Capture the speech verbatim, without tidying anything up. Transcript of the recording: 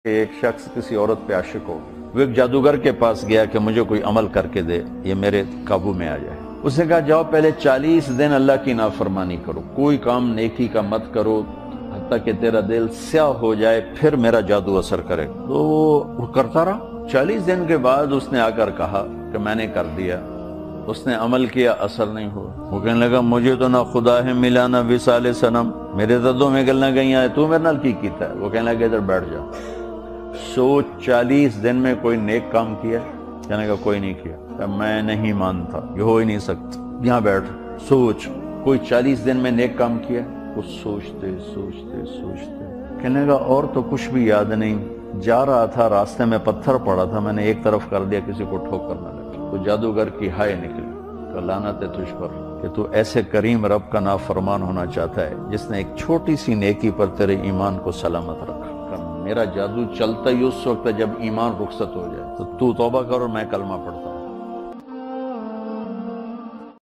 کہ ایک شخص کسی عورت پہ عاشق ہو، وہ ایک جادوگر کے پاس گیا کہ مجھے کوئی عمل کر کے دے، یہ میرے قابو میں آ جائے۔ اس نے کہا جاؤ پہلے چالیس دن اللہ کی نافرمانی کرو، کوئی کام نیکی کا مت کرو حتیٰ کہ تیرا دل سیاہ ہو جائے، پھر میرا جادو اثر کرے۔ تو وہ کرتا رہا۔ چالیس دن کے بعد اس نے آ کر کہا کہ میں نے کر دیا۔ اس نے عمل کیا، اثر نہیں ہوا۔ وہ کہنے لگا مجھے تو نہ خدا ہے ملا نہ وصال صنم، میرے تو دو میں گلنا گئی ہیں، تو میرے نال کی کیتا ہے؟ وہ کہنے لگا ادھر بیٹھ جا، سوچ چالیس دن میں کوئی نیک کام کیا؟ کہنے لگا کوئی نہیں کیا۔ کہ میں نہیں مانتا، یہ ہو ہی نہیں سکتا، یہاں بیٹھ سوچ کوئی چالیس دن میں نیک کام کیا؟ وہ سوچتے سوچتے سوچتے کہنے لگا اور تو کچھ بھی یاد نہیں، جا رہا تھا راستے میں پتھر پڑا تھا، میں نے ایک طرف کر دیا کسی کو ٹھوکر نہ لگی۔ تو جادوگر کی ہائے نکلی کہ لعنت ہے تجھ پر کہ تو ایسے کریم رب کا نافرمان ہونا چاہتا ہے جس نے ایک چھوٹی سی نیکی پر تیرے ایمان کو سلامت رکھا۔ کہ میرا جادو چلتا ہی اس وقت جب ایمان رخصت ہو جائے، تو تو توبہ کر اور میں کلمہ پڑھتا ہوں۔